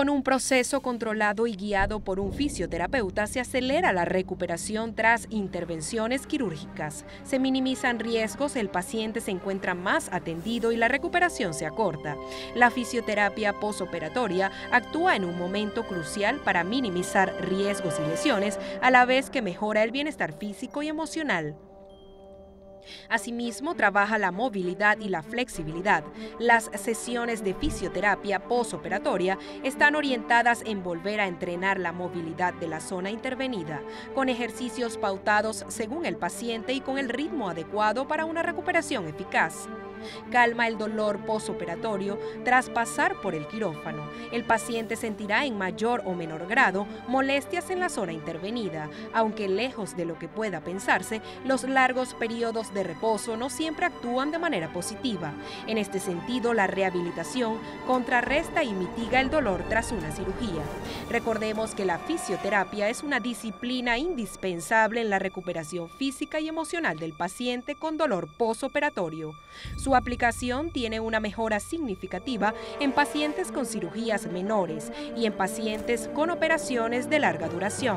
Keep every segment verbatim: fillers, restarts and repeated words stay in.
Con un proceso controlado y guiado por un fisioterapeuta se acelera la recuperación tras intervenciones quirúrgicas. Se minimizan riesgos, el paciente se encuentra más atendido y la recuperación se acorta. La fisioterapia posoperatoria actúa en un momento crucial para minimizar riesgos y lesiones, a la vez que mejora el bienestar físico y emocional. Asimismo, trabaja la movilidad y la flexibilidad. Las sesiones de fisioterapia posoperatoria están orientadas en volver a entrenar la movilidad de la zona intervenida, con ejercicios pautados según el paciente y con el ritmo adecuado para una recuperación eficaz. Calma el dolor posoperatorio tras pasar por el quirófano. El paciente sentirá en mayor o menor grado molestias en la zona intervenida, aunque lejos de lo que pueda pensarse, los largos periodos de reposo no siempre actúan de manera positiva. En este sentido, la rehabilitación contrarresta y mitiga el dolor tras una cirugía. Recordemos que la fisioterapia es una disciplina indispensable en la recuperación física y emocional del paciente con dolor posoperatorio. Su aplicación tiene una mejora significativa en pacientes con cirugías menores y en pacientes con operaciones de larga duración.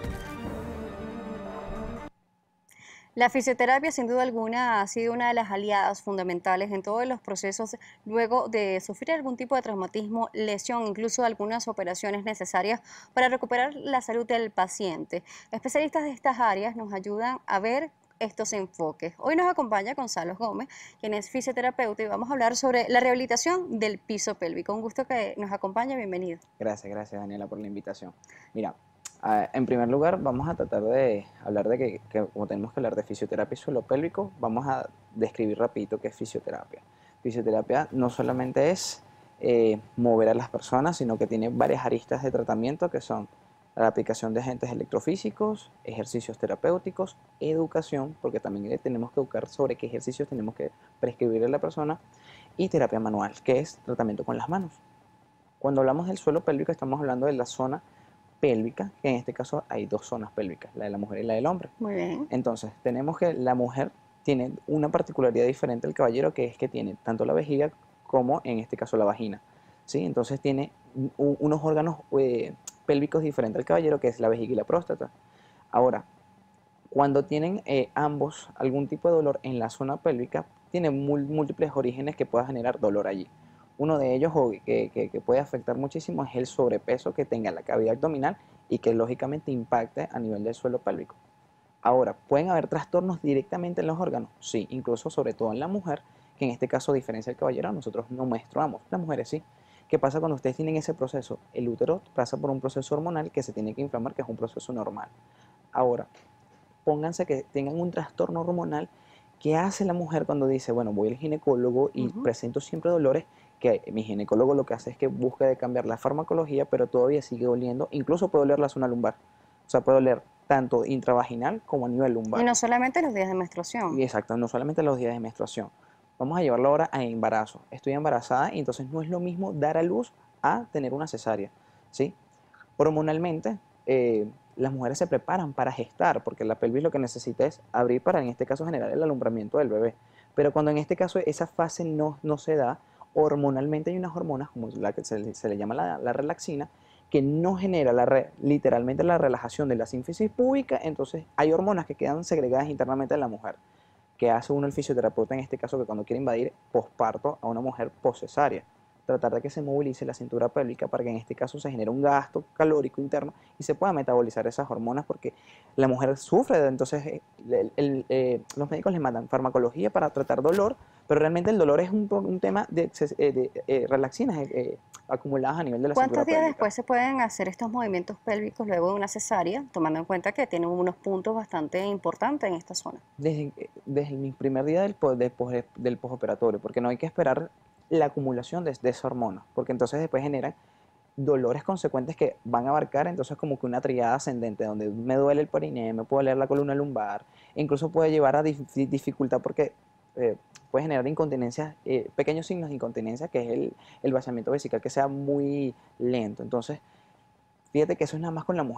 La fisioterapia, sin duda alguna, ha sido una de las aliadas fundamentales en todos los procesos luego de sufrir algún tipo de traumatismo, lesión, incluso algunas operaciones necesarias para recuperar la salud del paciente. Especialistas de estas áreas nos ayudan a ver estos enfoques. Hoy nos acompaña Gonzalo Gómez, quien es fisioterapeuta, y vamos a hablar sobre la rehabilitación del piso pélvico. Un gusto que nos acompañe, bienvenido. Gracias, gracias Daniela por la invitación. Mira, uh, en primer lugar vamos a tratar de hablar de que, que como tenemos que hablar de fisioterapia y suelo pélvico, vamos a describir rapidito qué es fisioterapia. Fisioterapia no solamente es eh, mover a las personas, sino que tiene varias aristas de tratamiento que son la aplicación de agentes electrofísicos, ejercicios terapéuticos, educación, porque también tenemos que educar sobre qué ejercicios tenemos que prescribirle a la persona, y terapia manual, que es tratamiento con las manos. Cuando hablamos del suelo pélvico estamos hablando de la zona pélvica, que en este caso hay dos zonas pélvicas, la de la mujer y la del hombre. Muy bien. Entonces, tenemos que la mujer tiene una particularidad diferente al caballero, que es que tiene tanto la vejiga como en este caso la vagina, ¿sí? Entonces tiene un, unos órganos eh, pélvicos diferentes al caballero, que es la vejiga y la próstata. Ahora, cuando tienen eh, ambos algún tipo de dolor en la zona pélvica, tienen múltiples orígenes que puedan generar dolor allí. Uno de ellos que, que, que puede afectar muchísimo es el sobrepeso que tenga la cavidad abdominal y que lógicamente impacte a nivel del suelo pélvico. Ahora, ¿pueden haber trastornos directamente en los órganos? Sí, incluso sobre todo en la mujer, que en este caso, a diferencia del caballero, nosotros no menstruamos, las mujeres sí. ¿Qué pasa cuando ustedes tienen ese proceso? El útero pasa por un proceso hormonal que se tiene que inflamar, que es un proceso normal. Ahora, pónganse que tengan un trastorno hormonal. ¿Qué hace la mujer cuando dice, bueno, voy al ginecólogo y uh-huh. presento siempre dolores? Que mi ginecólogo lo que hace es que busca de cambiar la farmacología, pero todavía sigue doliendo, incluso puede doler la zona lumbar. O sea, puede doler tanto intravaginal como a nivel lumbar. Y no solamente los días de menstruación. Y exacto, no solamente los días de menstruación. Vamos a llevarlo ahora a embarazo. Estoy embarazada y entonces no es lo mismo dar a luz a tener una cesárea, ¿sí? Hormonalmente, eh, las mujeres se preparan para gestar, porque la pelvis lo que necesita es abrir para, en este caso, generar el alumbramiento del bebé. Pero cuando en este caso esa fase no, no se da, hormonalmente hay unas hormonas, como la que se, se le llama la, la relaxina, que no genera la re, literalmente la relajación de la sínfisis púbica, entonces hay hormonas que quedan segregadas internamente en la mujer. ¿Qué hace uno el fisioterapeuta en este caso? Que cuando quiere invadir posparto a una mujer poscesárea, tratar de que se movilice la cintura pélvica para que en este caso se genere un gasto calórico interno y se pueda metabolizar esas hormonas, porque la mujer sufre, entonces el, el, eh, los médicos les mandan farmacología para tratar dolor, pero realmente el dolor es un, un tema de, de, de eh, relaxinas eh, acumuladas a nivel de la cintura pélvica. ¿Cuántos días después se pueden hacer estos movimientos pélvicos luego de una cesárea, tomando en cuenta que tienen unos puntos bastante importantes en esta zona? Desde, desde el primer día del, del, del postoperatorio, porque no hay que esperar la acumulación de, de esa hormona, porque entonces después generan dolores consecuentes que van a abarcar entonces como que una triada ascendente, donde me duele el perineo, me puede doler la columna lumbar, e incluso puede llevar a dif dificultad porque eh, puede generar incontinencia, eh, pequeños signos de incontinencia, que es el, el vaciamiento vesical, que sea muy lento. Entonces, fíjate que eso es nada más con la mujer.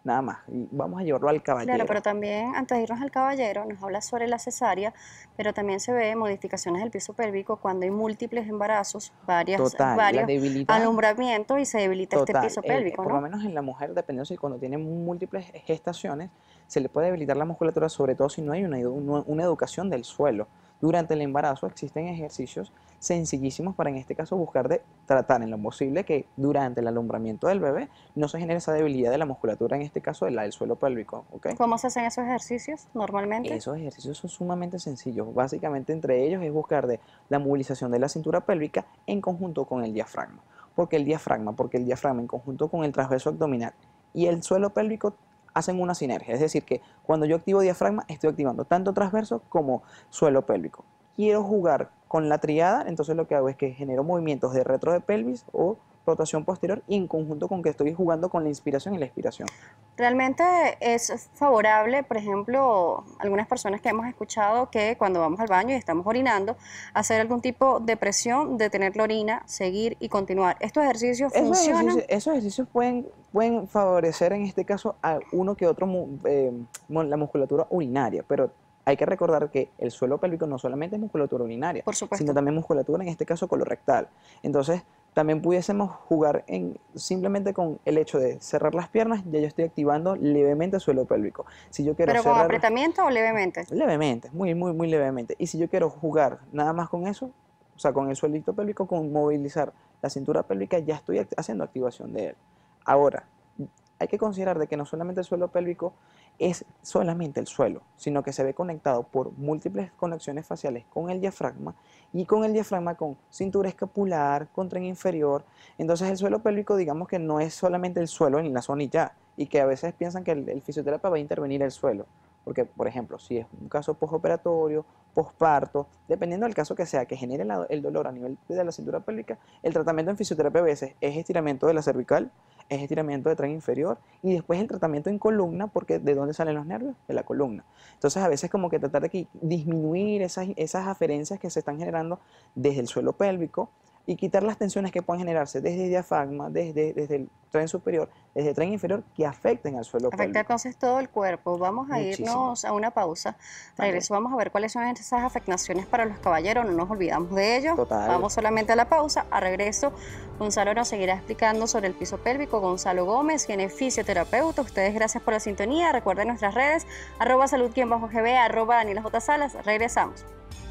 nada más, y vamos a llevarlo al caballero. Claro, pero también antes de irnos al caballero, nos habla sobre la cesárea, pero también se ve modificaciones del piso pélvico cuando hay múltiples embarazos, varias, Total, la varios debilidad, alumbramientos y se debilita este total, piso eh, pélvico, por lo ¿no? menos en la mujer, dependiendo si cuando tiene múltiples gestaciones, se le puede debilitar la musculatura, sobre todo si no hay una, edu- una una educación del suelo. Durante el embarazo existen ejercicios sencillísimos para en este caso buscar de tratar en lo posible que durante el alumbramiento del bebé no se genere esa debilidad de la musculatura, en este caso de la del suelo pélvico, ¿ok? ¿Cómo se hacen esos ejercicios normalmente? Esos ejercicios son sumamente sencillos. Básicamente entre ellos es buscar de la movilización de la cintura pélvica en conjunto con el diafragma. ¿Por qué el diafragma? Porque el diafragma en conjunto con el transverso abdominal y el suelo pélvico hacen una sinergia. Es decir, que cuando yo activo diafragma estoy activando tanto transverso como suelo pélvico. Quiero jugar con la triada, entonces lo que hago es que genero movimientos de retro de pelvis o rotación posterior y en conjunto con que estoy jugando con la inspiración y la expiración. Realmente es favorable, por ejemplo, algunas personas que hemos escuchado que cuando vamos al baño y estamos orinando, hacer algún tipo de presión, detener la orina, seguir y continuar. ¿Estos ejercicios Esos funcionan? ejercicios, esos ejercicios pueden, pueden favorecer en este caso a uno que otro mu- eh, mu- la musculatura urinaria, pero hay que recordar que el suelo pélvico no solamente es musculatura urinaria, Por sino supuesto. también musculatura, en este caso colorectal. Entonces, también pudiésemos jugar en, simplemente con el hecho de cerrar las piernas, ya yo estoy activando levemente el suelo pélvico. Si yo quiero ¿Pero con cerrar apretamiento o levemente? levemente, muy, muy, muy levemente. Y si yo quiero jugar nada más con eso, o sea, con el suelito pélvico, con movilizar la cintura pélvica, ya estoy act- haciendo activación de él. Ahora, hay que considerar de que no solamente el suelo pélvico es solamente el suelo, sino que se ve conectado por múltiples conexiones faciales con el diafragma y con el diafragma con cintura escapular, con tren inferior. Entonces el suelo pélvico digamos que no es solamente el suelo en la zona y ya, y que a veces piensan que el, el fisioterapeuta va a intervenir el suelo. Porque, por ejemplo, si es un caso postoperatorio, posparto, dependiendo del caso que sea, que genere la- el dolor a nivel de la cintura pélvica, el tratamiento en fisioterapia a veces es estiramiento de la cervical, es estiramiento de tren inferior y después el tratamiento en columna, porque ¿de dónde salen los nervios? De la columna. Entonces a veces como que tratar de que disminuir esas, esas aferencias que se están generando desde el suelo pélvico y quitar las tensiones que puedan generarse desde el diafragma, desde, desde el tren superior, desde el tren inferior, que afecten al suelo Afecta pélvico. entonces todo el cuerpo. Vamos a Muchísimo. irnos a una pausa. Vale. Regreso, vamos a ver cuáles son esas afectaciones para los caballeros. No nos olvidamos de ello. Total. Vamos solamente a la pausa. A regreso, Gonzalo nos seguirá explicando sobre el piso pélvico. Gonzalo Gómez, quien es fisioterapeuta. Ustedes, gracias por la sintonía. Recuerden nuestras redes, arroba salud-gb, arroba Daniela J. Salas. Regresamos.